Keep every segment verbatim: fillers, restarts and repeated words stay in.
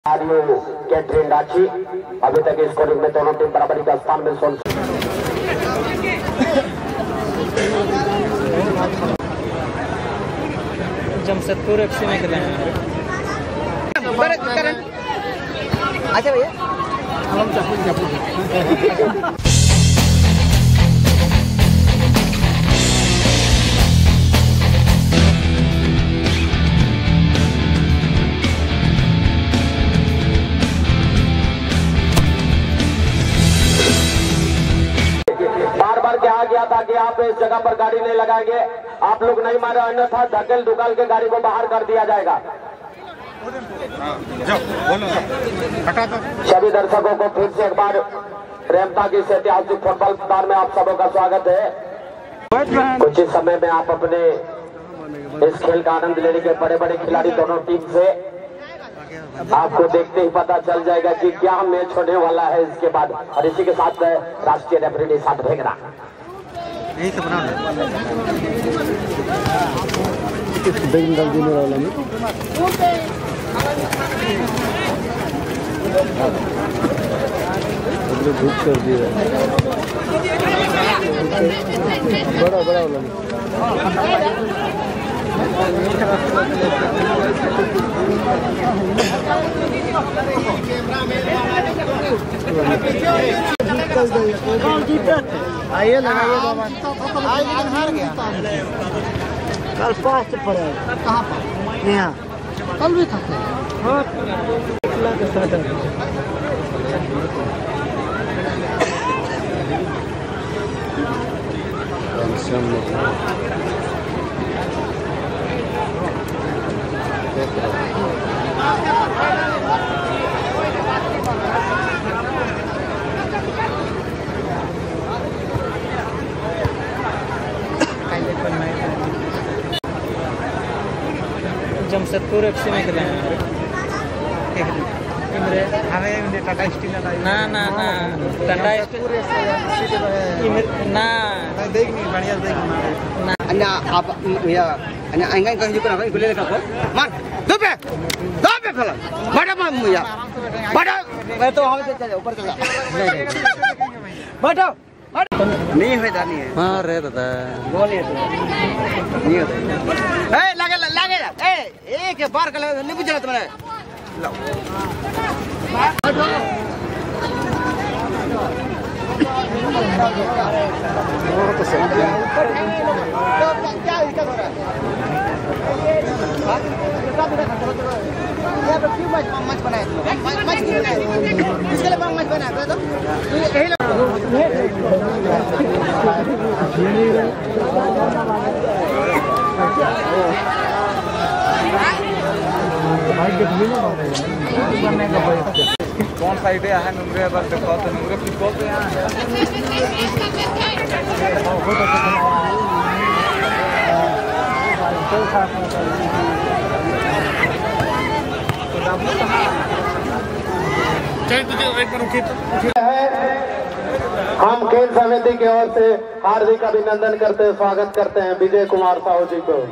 आर्यो catering Ranchi अभी तक scoring में दोनों टीम बराबरी का स्थान में सोन जमशेदपुर एफसी में खेले हैं। अच्छा भैया कहा गया था कि आप इस जगह पर गाड़ी नहीं लगाएंगे, आप लोग नहीं मारे, अन्यथा धकेल धुकाल के गाड़ी को बाहर कर दिया जाएगा। सभी दर्शकों को फिर से एक बार रेमता की ऐतिहासिक फुटबॉल मैदान में आप सबों का स्वागत है। कुछ ही समय में आप अपने इस खेल का आनंद लेने के बड़े बड़े खिलाड़ी दोनों टीम से आपको देखते ही पता चल जाएगा कि क्या मैच होने वाला है इसके बाद। और इसी के साथ राष्ट्रीय रेफरी निशांत भेंगरा यही तो बना धूप कर दिया बड़ा बड़ा वाला आइए लगाइए बाबा। आज लेकिन हार गया। कल फास्ट पड़े कहाँ पर? यहाँ कल भी था। हाँ के साथ जमशेदपुर एफसी में खेले हैं। हमें टाटा स्टील ना ना ना टाटा स्टील ना देख नहीं बढ़िया देख ना अन्ना आप भैया अन्ना आएंगे कहीं जो करेंगे खुले लेकर मार दो पे दो पे फला बड़ा मार भैया बड़ा मैं तो हमें चल जा ऊपर चल जा बैठो नहीं होता नहीं है। हाँ रे दादा गोल नहीं होता ए लगे लगे ए एक बार कर नहीं बुझा तुम्हारे तो सही क्या दिक्कत हो रहा है? क्यों मैच मैच बनाया मैच क्यों बनाया इसके लिए मैच बनाया तो यही कौन साइड है नंबर बस देखो तो नंबर किसको तो यहाँ है हम खेल समिति की ओर से हार्दिक अभिनंदन करते हैं, स्वागत करते हैं विजय कुमार साहू जी को।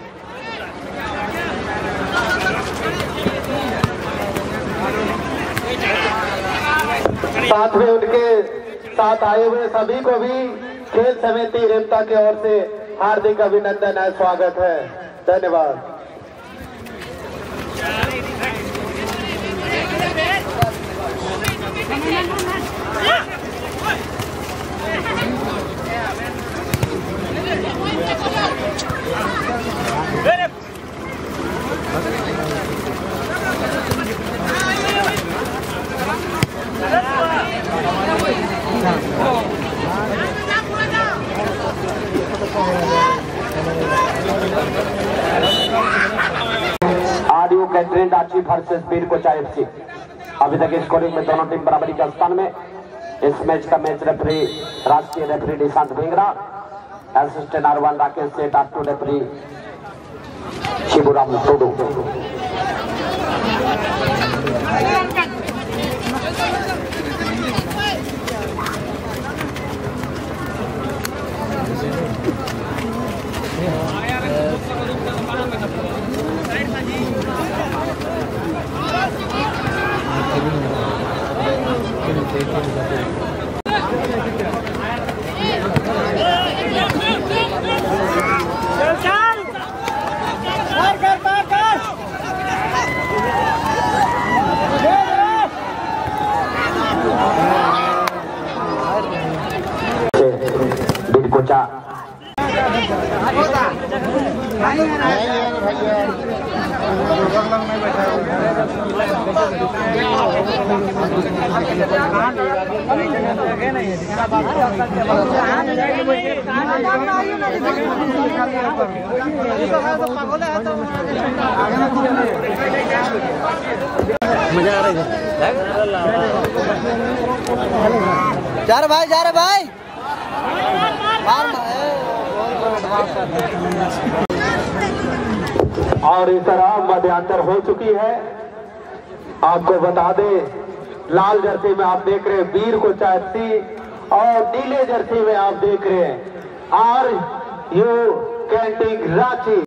साथ में उनके साथ आए हुए सभी को भी खेल समिति रेमता की ओर से हार्दिक अभिनंदन है, स्वागत है, धन्यवाद। Aryo catering Ranchi versus Veer Kocha FC अभी तक स्कोरिंग में दोनों टीम बराबरी के स्थान में। इस मैच का मैच रेफरी राष्ट्रीय referee Nishant Bhengra, assistant R one Rakesh Seth, R two referee Shivram Tudu. Kocha मजा आ रही है। जा रहे भाई, जा रहे भाई। और इस तरह मध्यांतर हो चुकी है। आपको बता दें, लाल जर्सी में आप देख रहे हैं वीर कोचा एफसी और नीले जर्सी में आप देख रहे हैं आर यू कैंटिंग रांची।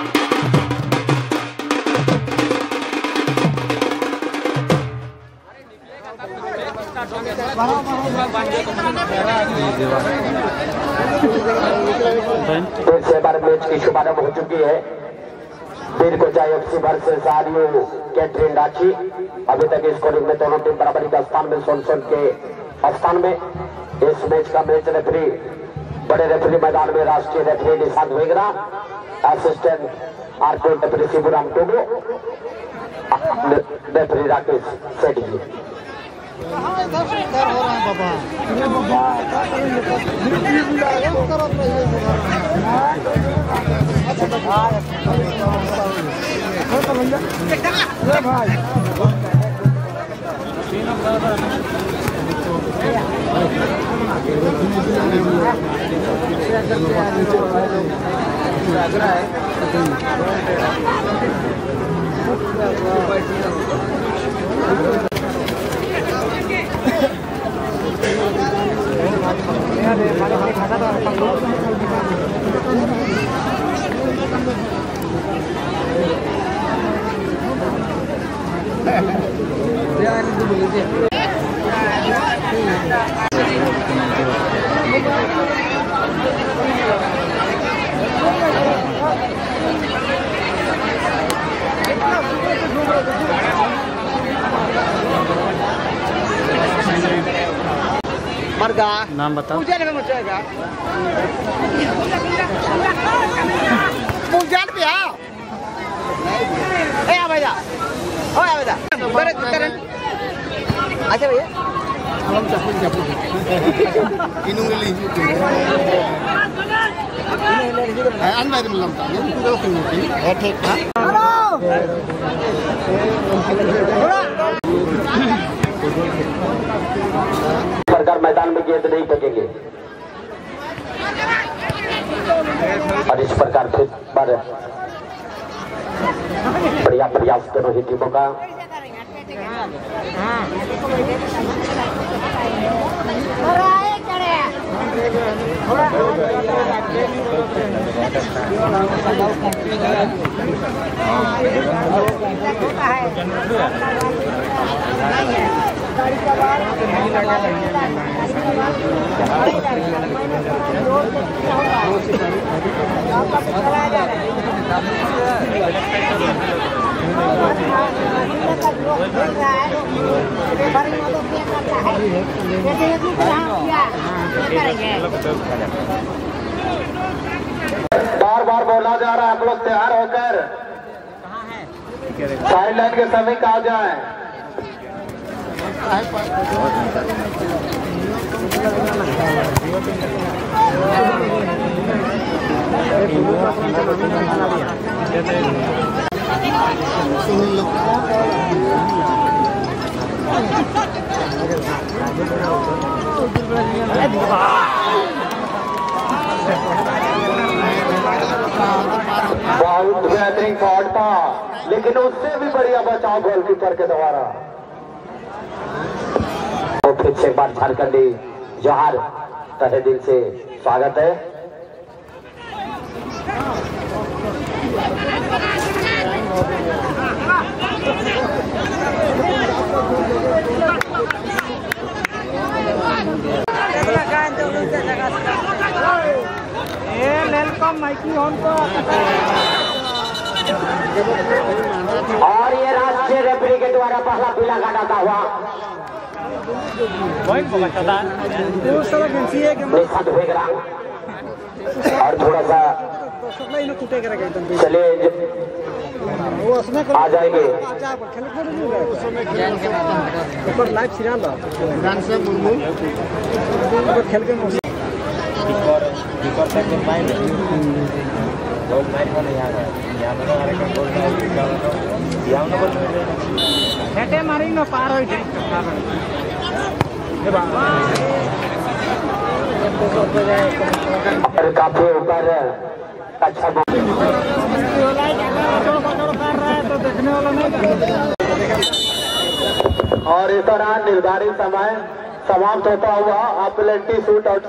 फिर से बार मैच की शुभारंभ हो चुकी है। Veer Kocha FC versus R U catering Ranchi. अभी तक स्कोरिंग में दोनों टीम बराबरी का स्थान में सोन सोन के स्थान में। इस मैच का मैच रेफरी बड़े रेफरी मैदान में राष्ट्रीय रेफरी निशांत वेगरा, असिस्टेंट आर्कोट रेफरी शिवराम टोगो, रेफरी राकेश सेठी। मर्दा नाम बताओ। पूजा लगा मचेगा पूजा पे आ ए आ भैया ओ आ भैया करे करे अच्छा भैया हम चाकू चाकू इनुंगली अन बाय मिलम ता ये तो किनुंगली ए ठीक हां सरकार मैदान में गेंद नहीं फेंकेंगे और इस प्रकार फिर पर बढ़िया प्रयास दोनों ही टीमों का। बार बार बोला जा रहा है आप लोग तैयार होकर साइड लाइन के समय का आ जाए। बहुत बेहतरीन शॉट था, लेकिन उससे भी बढ़िया बचाव गोलकीपर के द्वारा। तो फिर से एक बार झारखंडी जोहार तहे दिल से स्वागत है। और ये राष्ट्रीय रेफरी के द्वारा पहला पीला कार्ड आता हुआ निशांत भेगरा। और थोड़ा सा चलिए आ जाएंगे मारी ना पार काफी ऊपर अच्छा और इस दौरान निर्धारित समय समाप्त होता हुआ आप शूट आउट